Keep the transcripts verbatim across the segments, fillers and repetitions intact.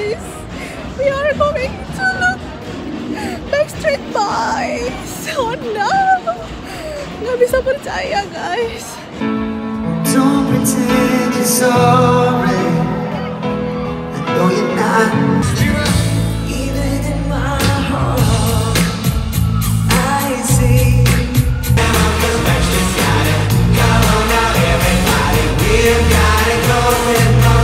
guys, we are going to look Backstreet Boys. Oh no, nggak bisa percaya guys. Don't pretend you're sorry. I know you're not. Even in my heart, I see. Come on now, everybody, we've got it going on.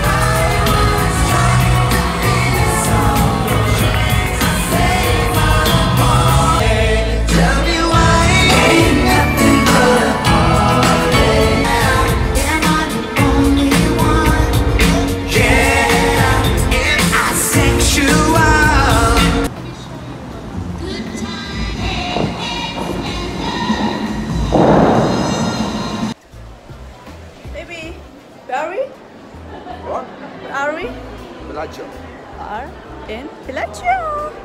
Bellagio. Are in Bellagio.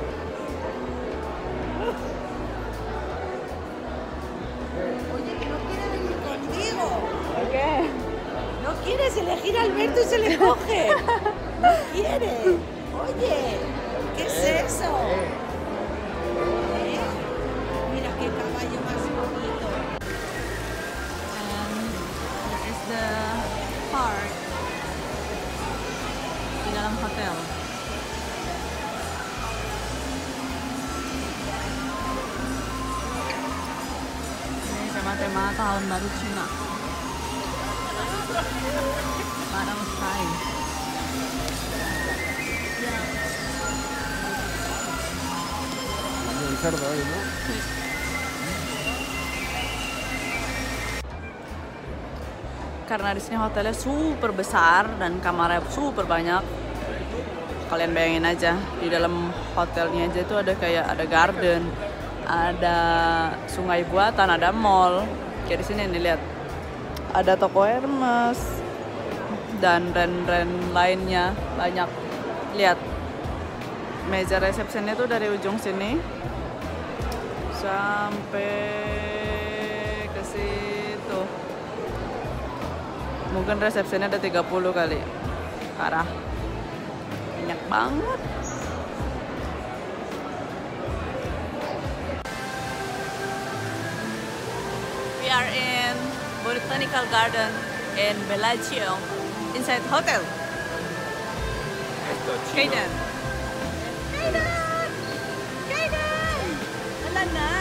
Oye, que no quiere venir contigo. ¿Por qué? No quieres elegir a Alberto y se le coge. No quiere. Oye, ¿qué es eso? ¿Eh? Mira qué caballo más bonito. And this is the park di dalam hotel. Ini tema-tema tahun baru Cina. Parang sekali. El cerdo hoy, ¿no? Karena di sini hotelnya super besar dan kamarnya super banyak. Kalian bayangin aja, di dalam hotelnya aja tuh ada kayak ada garden, ada sungai buatan, ada mall. Kayak di sini nih lihat. Ada toko Hermes dan ren-ren lainnya banyak. Lihat. Meja resepsinya tuh dari ujung sini sampai ke situ. Mungkin resepsinya ada tiga puluh kali. Parah. Banyak banget. We are in Botanical Garden in Bellagio inside hotel. Kaden. Kaden! Kaden! Wala na.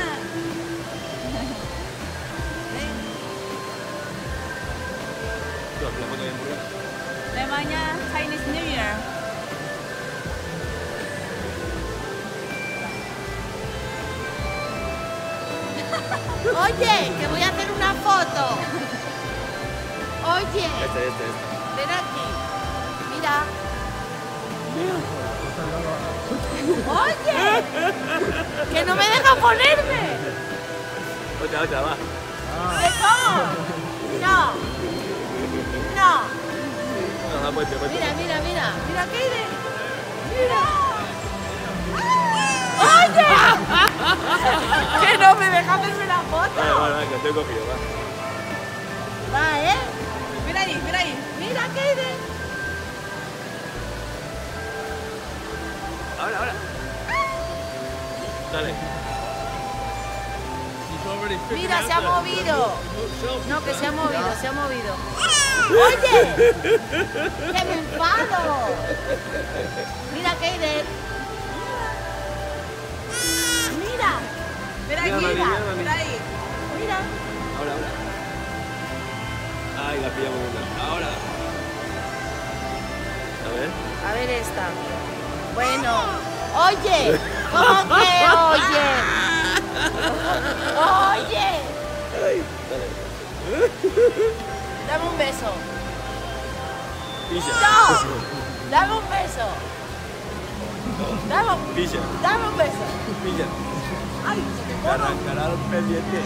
Temanya Chinese New Year. Oye, que voy a hacer una foto. Oye, Este, este, este. ven aquí. Mira. Oye, que no me deja ponerme. Otra, otra, va. ¿De cómo? No. No. No, no, puente, puente. Mira, mira, mira. Mira, Kaden. Mira. ¡Oye! Que no me deja hacerme la foto. Vale, vale, vale, que te he cogido, va. Va, ¿eh? Mira ahí, mira ahí. Mira, Kaden. Ahora, ahora. Dale. Mira, se ha movido. No, que se ha movido, se ha movido. ¡Oye! ¡Que me enfado! Mira, Kaden. Mira. Mira Mira, aquí, mami, mira, mira, mami. mira ahí. Mira. Ahora, ahora. Ay, la pillamos una. Ahora. A ver. A ver esta. Bueno. Oye. ¿Cómo que oye? Oye. Ay, dale. Dame un beso. Pilla. No. Dame un beso. Dame, Pilla. dame un beso. Pilla. Ay, Te arrancará el pendiente.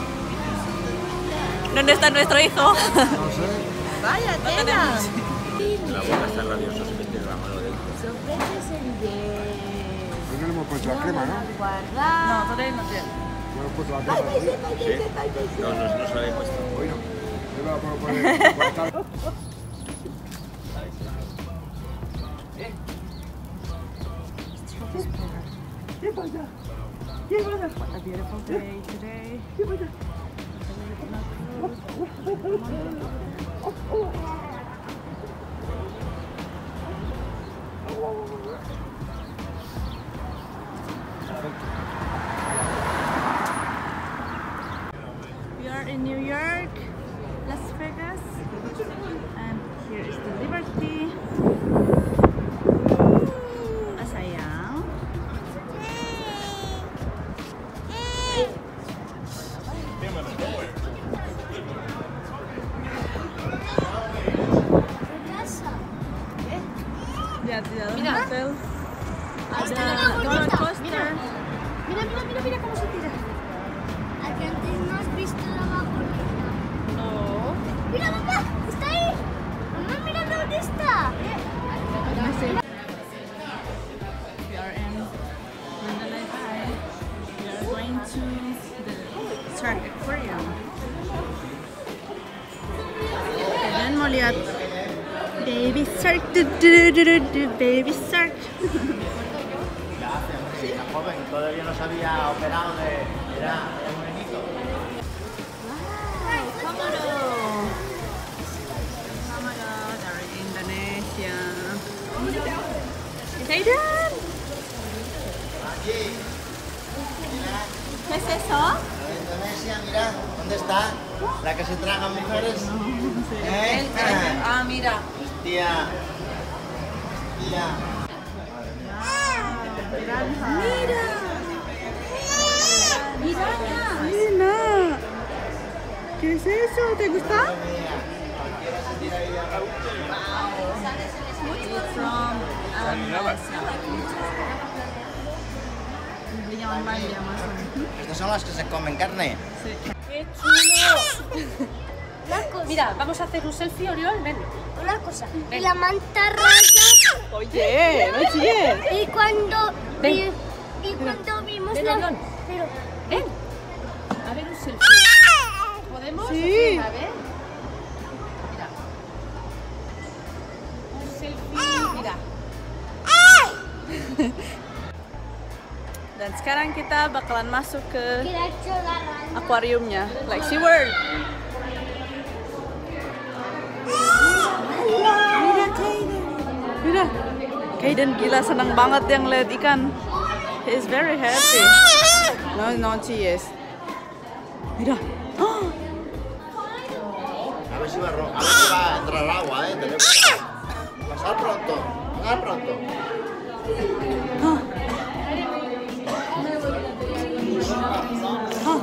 ¿Dónde está nuestro hijo? vaya No tela. tenemos. La boca está rabiosa, se mete la mano dentro. Sorprendes en Hoy no le hemos puesto la crema, ¿no? guardar. No, todavía no tiene. No le hemos puesto la Ay, crema. me siento, me siento, me siento. No, no, no se la he puesto. Hoy no. Yo me la puedo poner. this program. What a beautiful day today. We are in New York, Las Vegas, and here is the Liberty. Ah, sayang. Lihat di dalam hotel ada roller coaster. Mira, mira, mira, mira cómo se tira. Aquí antes no has visto la vagoneta. No. Mira, mamá, está ahí. Mamá, mira dónde está. We are in Mandalay Bay. We are going to the Shark Aquarium. Dan mau lihat baby shark, du, du, du, du, du, baby shark. La joven todavía no se había operado de... Era era morenito. Wow, Komodo. Komodo dari Indonesia. Kayden. Aquí. Mira, ¿Qué es eso? la de Indonesia, mira. ¿Dónde está? La que se traga mujeres. ¿Eh? Ah, mira. Tía. Tía. Mira. Mira. ¿Qué es eso? ¿Te gusta? Cualquiera se tira ahí de abajo. It's from Amazon. Belinya online di Amazon. Estas son las que se comen carne. Sí. ¡Qué chulo! Una cosa. Mira, vamos a hacer un selfie, Oriol, ven. Una cosa. Y la manta raya. Oye, no chilles. Y cuando. Ven. Y, y cuando vimos Ven, la. Oriol. Pero. Ven. A ver un selfie. ¿Podemos? Sí. A ver. Mira. Un selfie, mira. Dan sekarang kita bakalan masuk ke Kira colaran. akuariumnya, like SeaWorld. Mira Kayden. Mira. Kayden gila senang banget yang lihat ikan. He is very happy. No, no chilles. Mira. Oh, A ver si va a, ro- a ver si va a entrar agua, ¿eh? Tened cuidado. Pasar pronto. Pasar pronto. oh. Oh.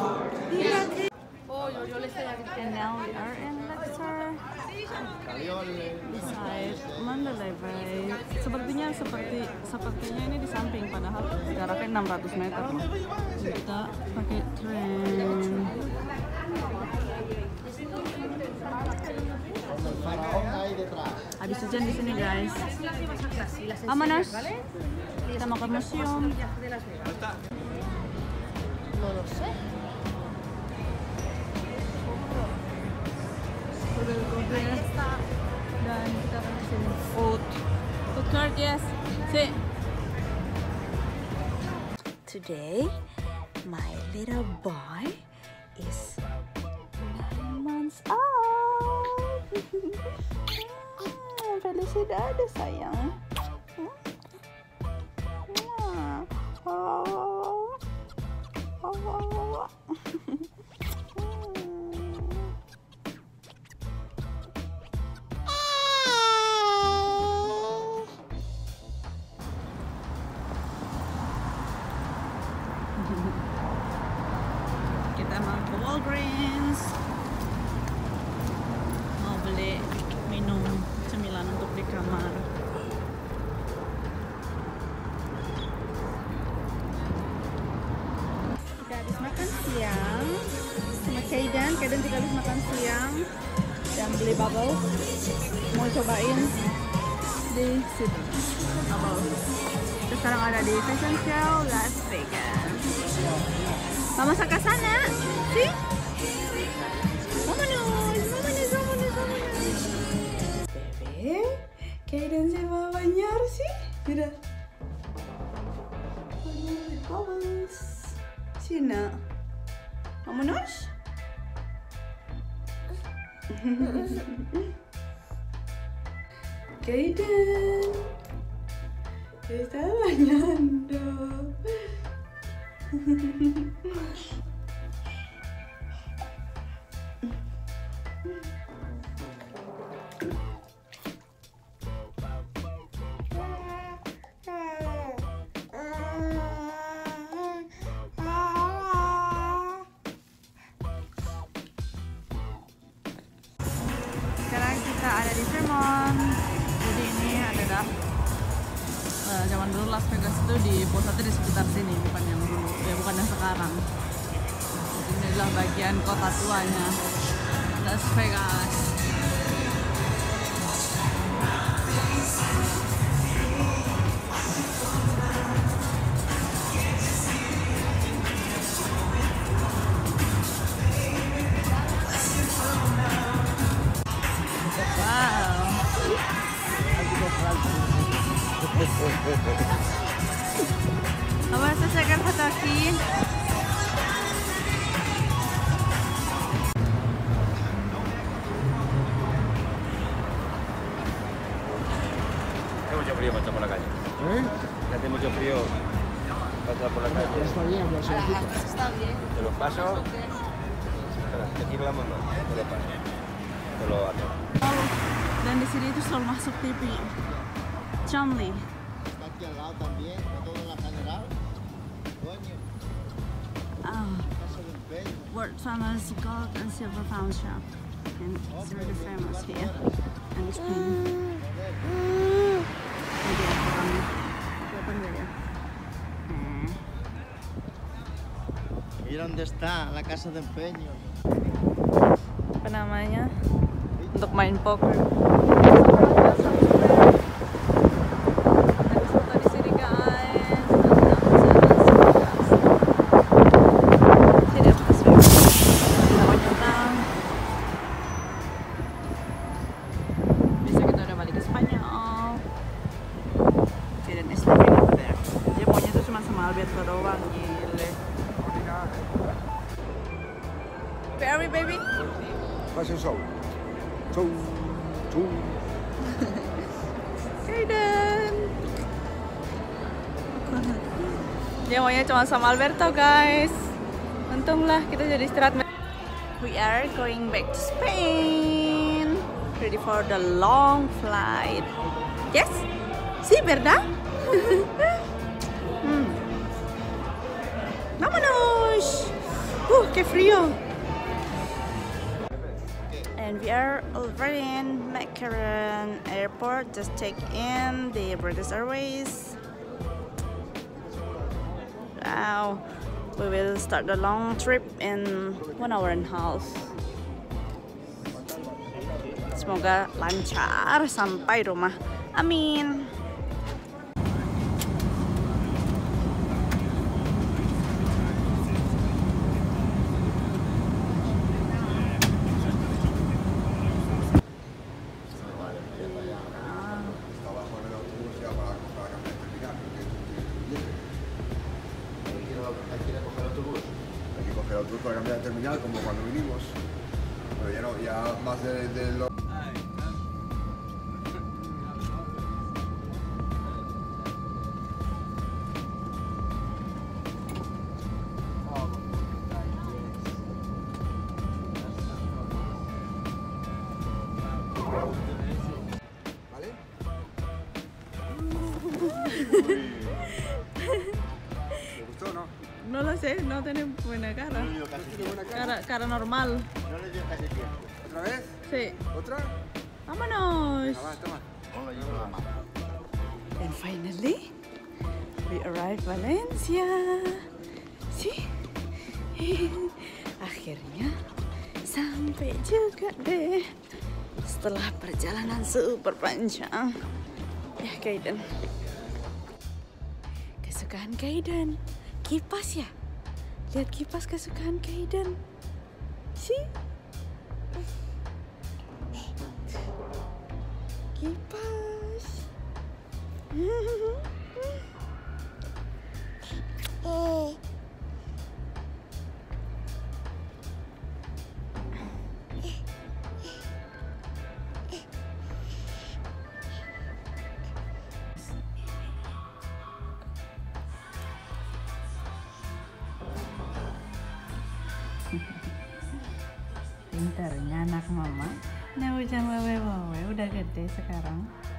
And now we are in Luxor. Salió el... Beside Mandalay Bay. Sepertinya seperti sepertinya ini di samping, padahal jaraknya enam ratus meter loh. Kita pakai tren. el faraón ahí detrás. Habis hujan di sini guys. Vámonos. Kita mau ke museum. No lo sé. Dan kita akan ke sini. Food. Food court, yes. Si. Today, my little boy is nine months old. Ah, felicidades sayang. Ah. Oh. Oh. Kita mau ke Walgreens, mau beli minum cemilan untuk di kamar. Kita habis makan siang sama Kayden. Kayden juga habis makan siang dan beli bubble. Mau cobain di situ. Bubble. Kita sekarang ada di Fashion Show Las Vegas. Vamos a sana, ¿sí? Vámonos, vámonos, vámonos, vámonos. Bebé, Kayden se va a bañar, ¿sí? Mira. Bubbles. Sina. Vámonos. Kaiden se está bañando. Sekarang kita ada di Fremont. Jadi ini adalah uh, zaman dulu Las Vegas itu di pusatnya di sekitar sini, bukan yang dulu, ya bukan yang sekarang. Jadi ini adalah bagian kota tuanya Las Vegas. Vamos a sacar foto aquí. Hace mucho frío pasar por la calle. ¿Eh? Hace mucho frío pasar por la calle. Está bien, ya se quita. Está bien. Te lo paso. Espera, aquí hablamos no. Te lo paso. Te lo hago. Dan di sini itu selalu masuk T V. Chumley. Está aquí al lado también, está todo en la general. Coño, Ah, casa de empeño. world famous gold and silver found shop. And it's really famous here in Spain. Maybe I put on open video. Hmm. Mira dónde está la casa de empeño. Apa namanya? Untuk main poker. Ada foto di sini guys. Sini apa Las Vegas? Kita mau nyebrang. Besok kita udah balik ke Spanyol. Dan is living over there. Dia maunya tuh cuma sama Alberto doang, gile. Perry baby. Pasa show. Show. Show. Kaiden. Dia maunya cuma sama Alberto guys. Untunglah kita jadi istirahat. We are going back to Spain. Ready for the long flight. Yes? Sí, ¿verdad? hmm. Vámonos. Uh, qué frío. And we are already in McCarran Airport, just take in the British Airways. Wow, we will start the long trip in one hour and a half. Semoga lancar sampai rumah. Amin. Coger autobús para cambiar de terminal como cuando vinimos, pero ya no, ya más de, de lo... ¿Vale? ¿Te gustó o no? No lo sé, no tiene buena cara. No le dio casi tiempo. Cara, cara normal. No le dio casi tiempo. ¿Otra vez? Sí. ¿Otra? Vámonos. Toma, toma. No le dio la mano. And finally, we arrived Valencia. Sí. Akhirnya sampai juga deh. Setelah perjalanan super panjang. Ya, Kaiden. Kesukaan Kaiden. Kipas ya? Lihat kipas kesukaan Kaiden. Si? Kipas. Pinternya anak mama. Nah, Ujang wewe wewe udah gede sekarang.